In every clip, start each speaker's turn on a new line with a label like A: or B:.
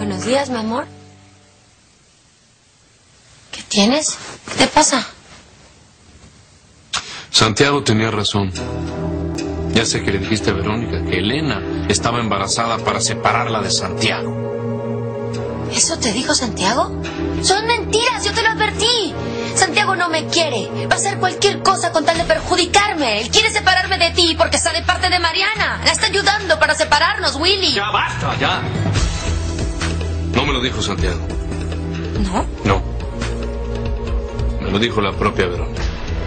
A: Buenos días, mi amor. ¿Qué tienes? ¿Qué te pasa?
B: Santiago tenía razón. Ya sé que le dijiste a Verónica que Elena estaba embarazada para separarla de Santiago.
A: ¿Eso te dijo Santiago? Son mentiras, yo te lo advertí. Santiago no me quiere. Va a hacer cualquier cosa con tal de perjudicarme. Él quiere separarme de ti porque está de parte de Mariana. La está ayudando para separarnos, Willy.
B: ¡Ya basta, ya! No me lo dijo Santiago.
A: ¿No?
B: No. Me lo dijo la propia Verónica.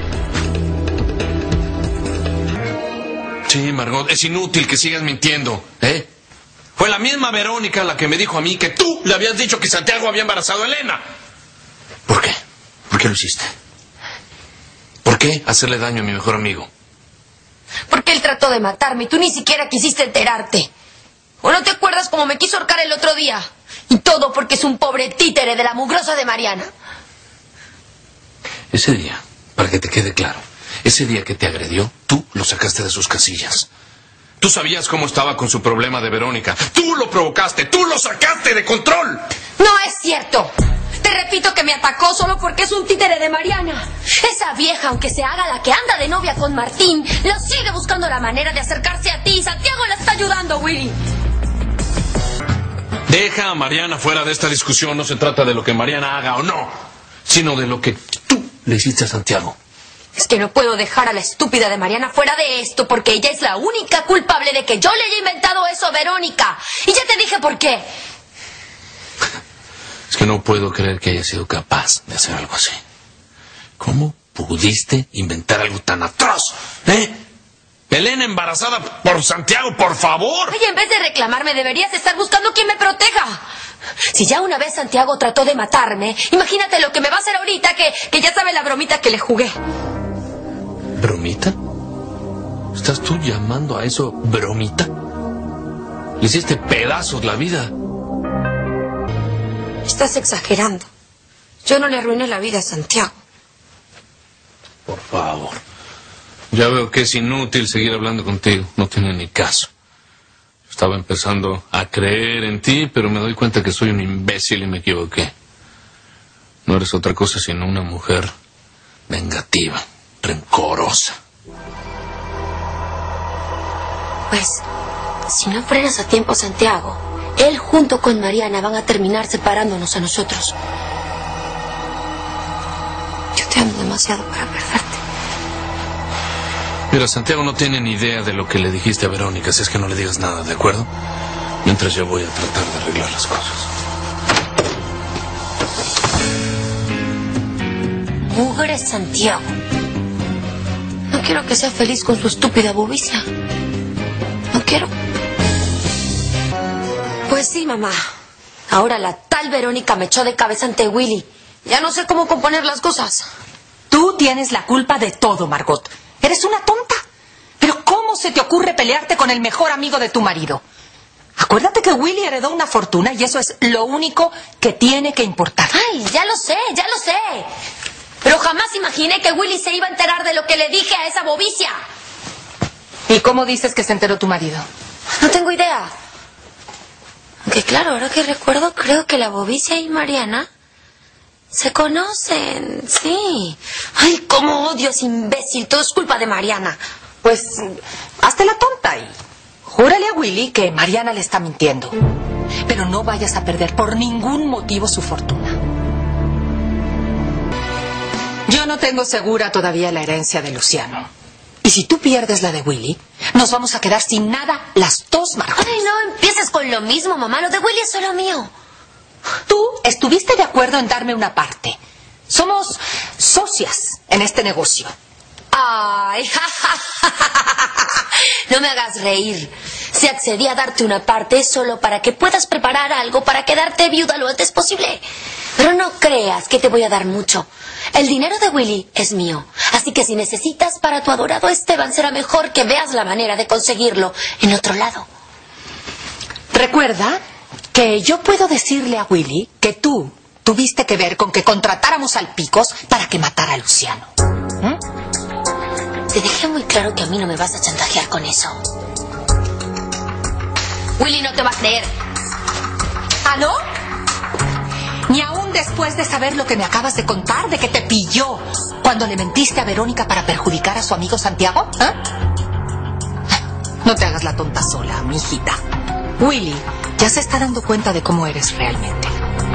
B: Sí, Margot, es inútil que sigas mintiendo, ¿eh? Fue la misma Verónica la que me dijo a mí que tú le habías dicho que Santiago había embarazado a Elena. ¿Por qué? ¿Por qué lo hiciste? ¿Por qué hacerle daño a mi mejor amigo?
A: Porque él trató de matarme y tú ni siquiera quisiste enterarte. ¿O no te acuerdas cómo me quiso ahorcar el otro día? Y todo porque es un pobre títere de la mugrosa de Mariana.
B: Ese día, para que te quede claro, ese día que te agredió, tú lo sacaste de sus casillas. Tú sabías cómo estaba con su problema de Verónica. Tú lo provocaste, tú lo sacaste de control.
A: ¡No es cierto! Te repito que me atacó solo porque es un títere de Mariana. Esa vieja, aunque se haga la que anda de novia con Martín, lo sigue buscando la manera de acercarse a ti. Santiago la está ayudando, Willy.
B: Deja a Mariana fuera de esta discusión. No se trata de lo que Mariana haga o no, sino de lo que tú le hiciste a Santiago.
A: Es que no puedo dejar a la estúpida de Mariana fuera de esto porque ella es la única culpable de que yo le haya inventado eso a Verónica. Y ya te dije por qué.
B: Es que no puedo creer que haya sido capaz de hacer algo así. ¿Cómo pudiste inventar algo tan atroz? Elena embarazada por Santiago, por favor.
A: Oye, en vez de reclamarme, deberías estar buscando quien me proteja. Si ya una vez Santiago trató de matarme, imagínate lo que me va a hacer ahorita, que ya sabe la bromita que le jugué.
B: ¿Bromita? ¿Estás tú llamando a eso bromita? Le hiciste pedazos la vida.
A: Estás exagerando. Yo no le arruiné la vida a Santiago.
B: Por favor. Ya veo que es inútil seguir hablando contigo. No tiene ni caso. Estaba empezando a creer en ti, pero me doy cuenta que soy un imbécil y me equivoqué. No eres otra cosa sino una mujer vengativa, rencorosa.
A: Pues, si no frenas a tiempo a Santiago, él junto con Mariana van a terminar separándonos a nosotros. Yo te amo demasiado para perderte.
B: Mira, Santiago no tiene ni idea de lo que le dijiste a Verónica, así es que no le digas nada, ¿de acuerdo? Mientras yo voy a tratar de arreglar las cosas.
A: Mugre Santiago. No quiero que sea feliz con su estúpida bobicia. No quiero. Pues sí, mamá. Ahora la tal Verónica me echó de cabeza ante Willy. Ya no sé cómo componer las cosas.
C: Tú tienes la culpa de todo, Margot. Eres una tonta. Pero ¿cómo se te ocurre pelearte con el mejor amigo de tu marido? Acuérdate que Willy heredó una fortuna y eso es lo único que tiene que importar.
A: Ay, ya lo sé, ya lo sé. Pero jamás imaginé que Willy se iba a enterar de lo que le dije a esa bobicia.
C: ¿Y cómo dices que se enteró tu marido?
A: No tengo idea. Aunque claro, ahora que recuerdo, creo que la bobicia y Mariana se conocen, sí. Ay, cómo odio a ese imbécil. Todo es culpa de Mariana.
C: Pues, hazte la tonta y júrale a Willy que Mariana le está mintiendo. Pero no vayas a perder por ningún motivo su fortuna. Yo no tengo segura todavía la herencia de Luciano. Y si tú pierdes la de Willy, nos vamos a quedar sin nada las dos, Margot.
A: Ay, no empieces con lo mismo, mamá. Lo de Willy es solo mío.
C: Tú estuviste de acuerdo en darme una parte. Somos socias en este negocio.
A: Ay, no me hagas reír. Si accedí a darte una parte es solo para que puedas preparar algo para quedarte viuda lo antes posible. Pero no creas que te voy a dar mucho. El dinero de Willy es mío. Así que si necesitas para tu adorado Esteban, será mejor que veas la manera de conseguirlo en otro lado.
C: Recuerda que yo puedo decirle a Willy que tú tuviste que ver con que contratáramos al Picos para que matara a Luciano.
A: Te dejé muy claro que a mí no me vas a chantajear con eso. Willy no te va a creer.
C: ¿Ah, no? Ni aún después de saber lo que me acabas de contar, de que te pilló cuando le mentiste a Verónica para perjudicar a su amigo Santiago. ¿Eh? No te hagas la tonta sola, mijita. Willy ya se está dando cuenta de cómo eres realmente.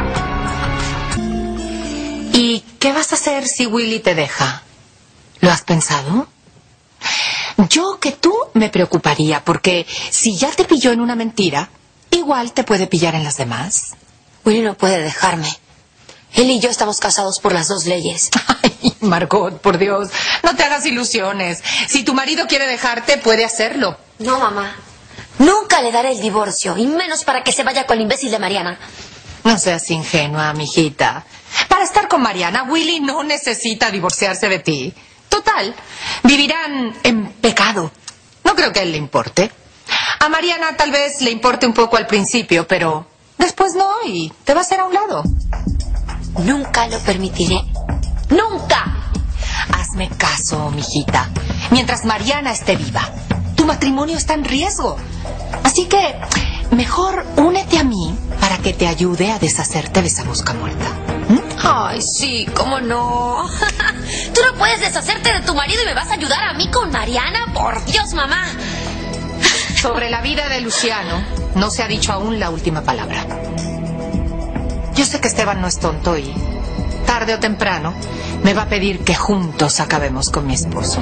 C: ¿Y qué vas a hacer si Willy te deja? ¿Lo has pensado? Yo que tú me preocuparía, porque si ya te pilló en una mentira, igual te puede pillar en las demás.
A: Willy no puede dejarme. Él y yo estamos casados por las 2 leyes.
C: Ay, Margot, por Dios, no te hagas ilusiones. Si tu marido quiere dejarte, puede hacerlo.
A: No, mamá. Nunca le daré el divorcio, y menos para que se vaya con el imbécil de Mariana.
C: No seas ingenua, mijita. Para estar con Mariana, Willy no necesita divorciarse de ti. Total, vivirán en pecado. No creo que a él le importe. A Mariana tal vez le importe un poco al principio, pero después no, y te va a hacer a un lado.
A: Nunca lo permitiré. ¡Nunca!
C: Hazme caso, mijita. Mientras Mariana esté viva, tu matrimonio está en riesgo. Así que mejor únete a mí para que te ayude a deshacerte de esa mosca muerta.
A: Ay, sí, cómo no. Tú no puedes deshacerte de tu marido y me vas a ayudar a mí con Mariana. Por Dios, mamá.
C: Sobre la vida de Luciano no se ha dicho aún la última palabra. Yo sé que Esteban no es tonto y tarde o temprano me va a pedir que juntos acabemos con mi esposo.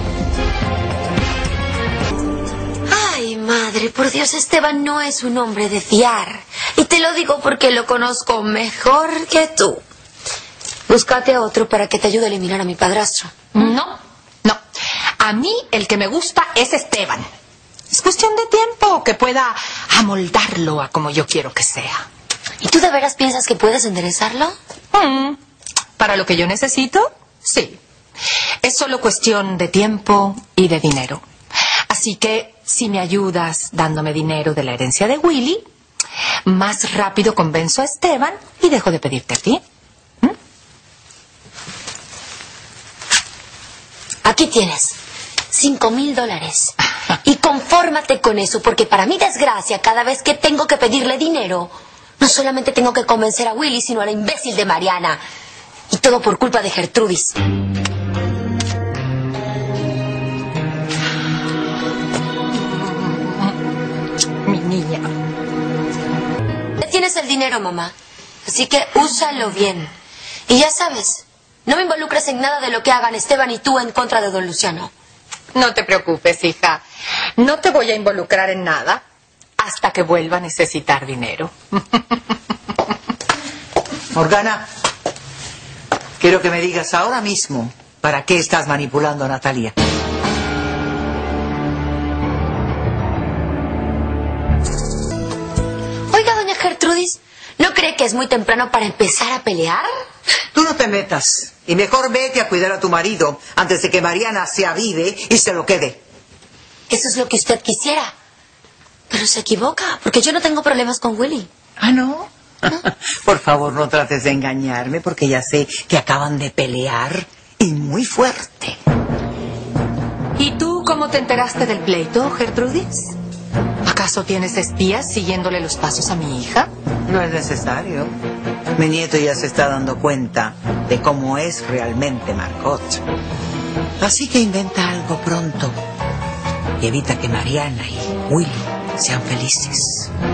A: Ay, madre, por Dios, Esteban no es un hombre de fiar. Y te lo digo porque lo conozco mejor que tú. Búscate a otro para que te ayude a eliminar a mi padrastro.
C: No. A mí el que me gusta es Esteban. Es cuestión de tiempo que pueda amoldarlo a como yo quiero que sea.
A: ¿Y tú de veras piensas que puedes enderezarlo?
C: Para lo que yo necesito, sí. Es solo cuestión de tiempo y de dinero. Así que si me ayudas dándome dinero de la herencia de Willy, más rápido convenzo a Esteban y dejo de pedirte a ti.
A: Aquí tienes $5,000. Y confórmate con eso, porque para mi desgracia, cada vez que tengo que pedirle dinero, no solamente tengo que convencer a Willy, sino a la imbécil de Mariana. Y todo por culpa de Gertrudis.
C: Mi niña.
A: Ya tienes el dinero, mamá. Así que úsalo bien. Y ya sabes, no me involucres en nada de lo que hagan Esteban y tú en contra de don Luciano.
C: No te preocupes, hija. No te voy a involucrar en nada hasta que vuelva a necesitar dinero.
D: Morgana, quiero que me digas ahora mismo para qué estás manipulando a Natalia.
A: Oiga, doña Gertrudis, ¿no cree que es muy temprano para empezar a pelear?
D: Tú no te metas y mejor vete a cuidar a tu marido antes de que Mariana se avive y se lo quede.
A: Eso es lo que usted quisiera. Pero se equivoca, porque yo no tengo problemas con Willy.
D: ¿Ah, no? Por favor, no trates de engañarme porque ya sé que acaban de pelear y muy fuerte.
C: ¿Y tú cómo te enteraste del pleito, Gertrudis? ¿Acaso tienes espías siguiéndole los pasos a mi hija?
D: No es necesario. Mi nieto ya se está dando cuenta de cómo es realmente Margot. Así que inventa algo pronto y evita que Mariana y Willy sean felices.